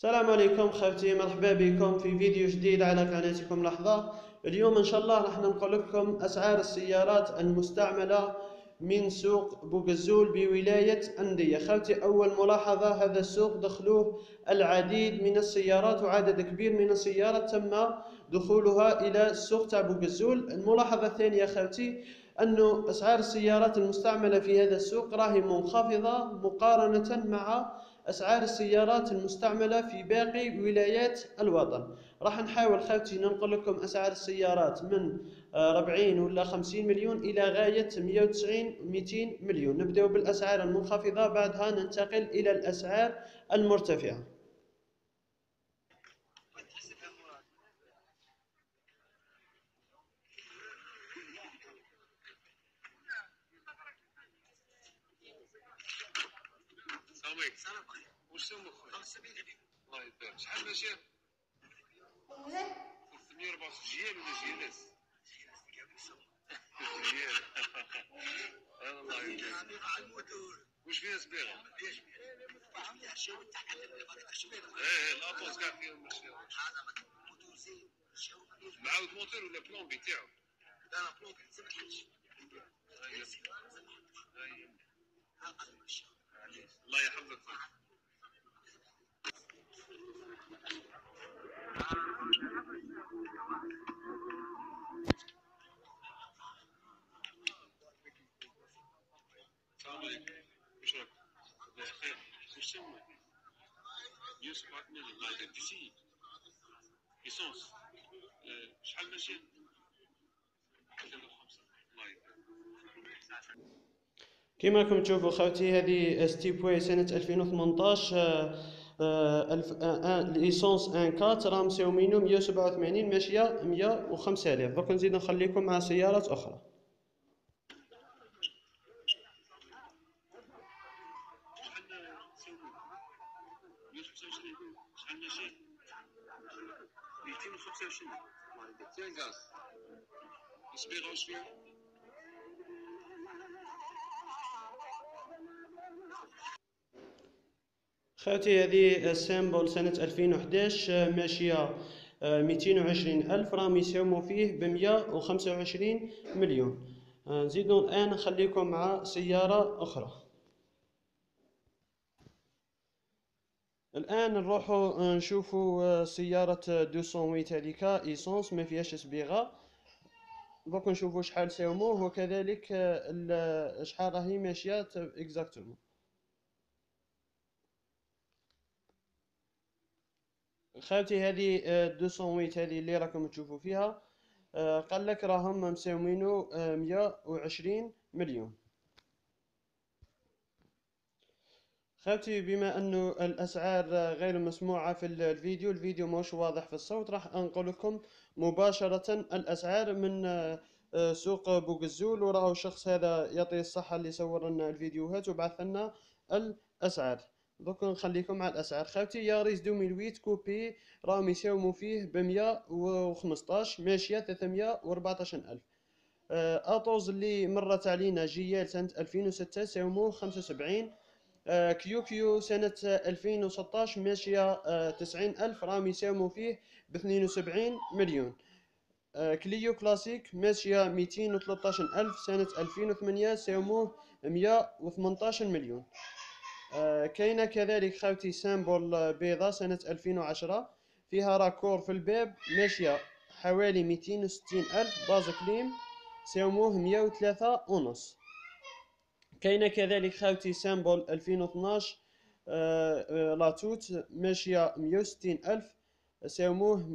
السلام عليكم خوتي، مرحبا بكم في فيديو جديد على قناتكم لحظة. اليوم إن شاء الله راح ننقل لكم أسعار السيارات المستعملة من سوق بوغزول بولاية أندية. خوتي، أول ملاحظة، هذا السوق دخلوه العديد من السيارات وعدد كبير من السيارات تم دخولها إلى السوق تاع بوغزول. الملاحظة الثانية خوتي، أن أسعار السيارات المستعملة في هذا السوق راهي منخفضة مقارنة مع أسعار السيارات المستعملة في باقي ولايات الوطن. راح نحاول خوتي ننقل لكم أسعار السيارات من 40 ولا 50 مليون إلى غاية 190 200 مليون. نبدأ بالأسعار المنخفضة، بعدها ننتقل إلى الأسعار المرتفعة. سلام عليكم. واش سموك خويا؟ 500 جنيه. الله يبارك. شحال ماشيه؟ 364 جيال ولا جيالات؟ جيال. الله يبارك. واش فيها صبيغه؟ ما فيهاش فيها شي الاطوس كاع فيهم ماشي. هذا موتور زين. معاود موتور ولا بلومبي تاعو؟ لا بلومبي ما تحلش. الله يحفظك. السلام عليكم. واش راك؟ بخير. واش تسوي؟ يوسف عثمان. الله يبارك. ديسي ايسونس. شحال ماشي؟ 305. الله يبارك. كما راكم تشوفوا خوتي، هذه ستيبواي سنة 2018. ليسونس 1.4 راهم مساومينو 187 ماشية 105,000. دوك نزيد نخليكم مع سيارات أخرى. شحال ماشي؟ 225. الله يبارك. فين غاز؟ صبيغه واش فيها؟ خوتي، هذه السامبل سنة 2011 ماشية 220,000، راهم يساوموا فيه ب125 مليون. نزيدو الآن نخليكم مع سيارة أخرى. الآن نروحوا نشوفوا سيارة 208 هذيك إيسونس ما فيهاش صبيغة. دوك نشوفوا شحال ساوموه وكذلك شحال راهي ماشية اكزاكتومون. خالتي، هذه 208 هذه اللي راكم تشوفوا فيها، قال لك راهم مساومينو 120 مليون. خالتي، بما انه الاسعار غير مسموعة في الفيديو موش واضح في الصوت، راح انقل لكم مباشرة الاسعار من سوق بوغزول. وراه الشخص هذا يعطي الصحة اللي صور لنا الفيديوهات وبعث لنا الاسعار. دوك نخليكم مع الاسعار. خالتي، ياريس 2008 كوبي راهم يساوموا فيه ب115 ماشية 314,000. اطوز اللي مرت علينا جيال سنة 2006 ساوموه 75. كيو سنة 2016 ماشية 90,000، راهم يساوموا فيه ب72 مليون. كليو كلاسيك ماشية 213,000 سنة 2008 ساوموه 118 مليون. كاينة كذلك خاوتي سامبل بيضة سنة 2010 فيها راكور في الباب ماشية حوالي 260,000 باز كليم ساوموه 103.5. كاينة كذلك خاوتي سامبل 2012 لاتوت ماشية 160,000 ساوموه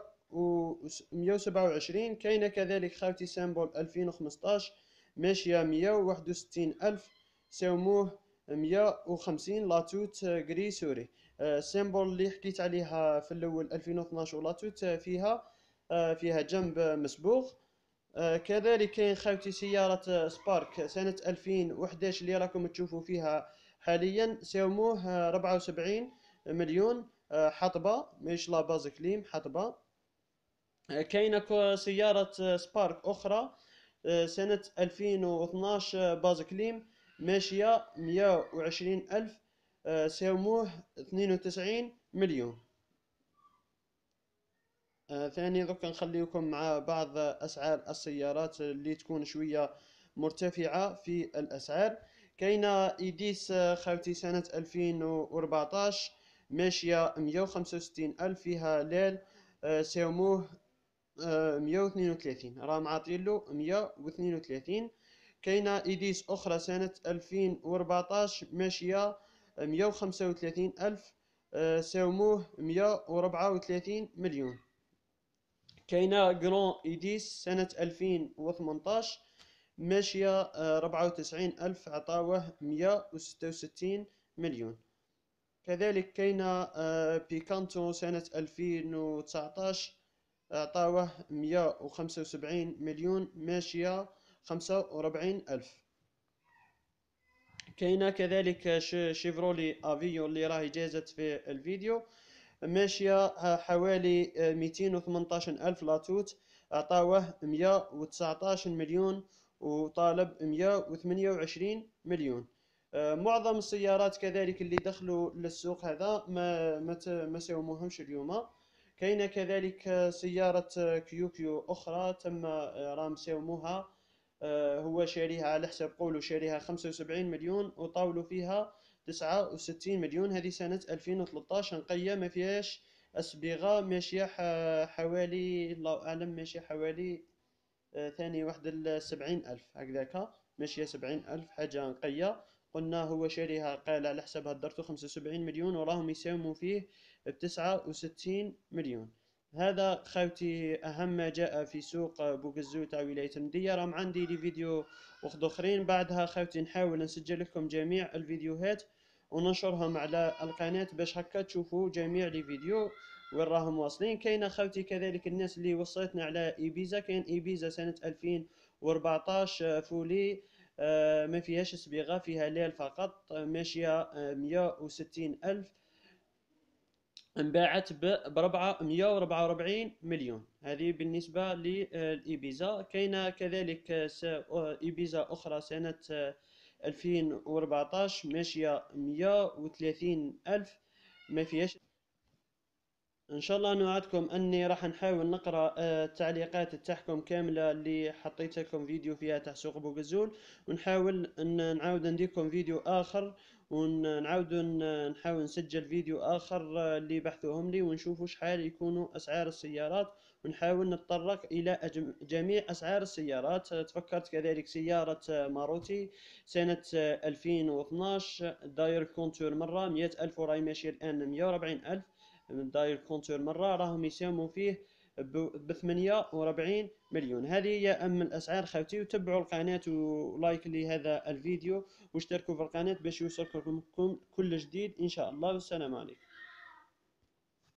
127. كاينة كذلك خاوتي سامبل 2015 ماشية 161,000 ساوموه 150 لاتوت غري سوري. سامبل اللي حكيت عليها في الاول 2012 لاتوت فيها جنب مسبوغ. كذلك كاين خاوتي سيارة سبارك سنة 2011 اللي راكم تشوفوا فيها حاليا ساوموه 74 مليون حطبة مش لا باز كليم حطبة. كاينة سيارة سبارك أخرى سنة 2012 باز كليم ماشية 120,000 ساوموه 92 مليون. ثاني دوك نخليكم مع بعض أسعار السيارات اللي تكون شوية مرتفعة في الأسعار. كاينة إيديس خاوتي سنة 2014 ماشية 165 ألف، فيها ليل سيوموه 132، راه معطيلو 132. كاينة إيديس أخرى سنة 2014 ماشية 135 ألف، سيوموه 134 مليون. كاينة جران إيديس سنة 2018 ماشية 94 ألف، عطاوه 166 مليون. كذلك كاينة بيكانتو سنة 2019 عطاوه 175 مليون، ماشية 45 ألف. كاينة كذلك شيفرولي افيون اللي راهي جازت في الفيديو، ماشية حوالي 218 ألف لاتوت، عطاوه 119 مليون وطالب 128 مليون. معظم السيارات كذلك اللي دخلوا للسوق هذا ما ساوموهمش اليوم. كاينة كذلك سيارة كيوكيو أخرى تم رام ساوموها، هو شاريها على حساب قولوا شاريها 75 مليون وطاولوا فيها 69 مليون. هذه سنة 2013 نقية، ما فيهاش أسبغة، ماشية حوالي الله أعلم ماشية حوالي ثاني واحد 70 ألف هكذاك، ماشية 70 ألف حاجة نقية. قلنا هو شاريها قال على حسابها درتو 75 مليون وراهم يساوموا فيه 69 مليون. هذا خاوتي أهم ما جاء في سوق بوغزو تاع ولاية المدية. راهم عندي لي فيديو وخد أخرين بعدها خاوتي نحاول نسجل لكم جميع الفيديوهات وننشرهم على القناة باش هكا تشوفوا جميع لي فيديو وين راهم واصلين. كاين خاوتي كذلك الناس اللي وصلتنا على إيبيزا، كاين إيبيزا سنة 2014 فولي ما فيهاش صبيغة، فيها ليل فقط، ماشية 160 ألف، انباعت بربعة 144 مليون. هذه بالنسبة للإيبيزا. كاينة كذلك إيبيزا أخرى سنة 2014 ماشية 130 ألف، ما فيهاش. ان شاء الله نوعدكم اني راح نحاول نقرا التعليقات تاعكم كامله اللي حطيت لكم فيديو فيها تاع سوق بوغزول، ونحاول ان نعاود نديكم فيديو اخر، ونعاود نحاول نسجل فيديو اخر اللي بحثوهم لي ونشوفوا شحال يكونوا اسعار السيارات، ونحاول نتطرق الى جميع اسعار السيارات. تفكرت كذلك سياره ماروتي سنه 2012 داير كونتور مره 100 ألف وراي ماشي الان 140 ألف، داير كونتور مرة راهم يساهموا فيه ب 48 مليون. هذه هي أهم الأسعار خاوتي، وتبعوا القناة ولايك لهذا الفيديو واشتركوا في القناة باش يوصلكم كل جديد إن شاء الله، والسلام عليكم.